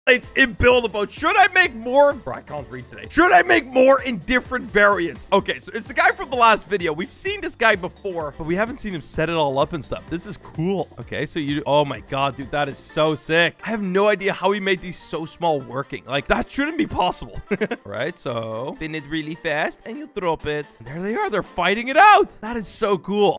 It's in build about. Should I make more? Bro, I can't read today. Should I make more in different variants? Okay, so it's the guy from the last video. We've seen this guy before, but we haven't seen him set it all up and stuff. This is cool. Okay, so you... Oh my god, dude, that is so sick. I have no idea how he made these so small working. Like, that shouldn't be possible. All right, so spin it really fast and you drop it. And there they are. They're fighting it out. That is so cool.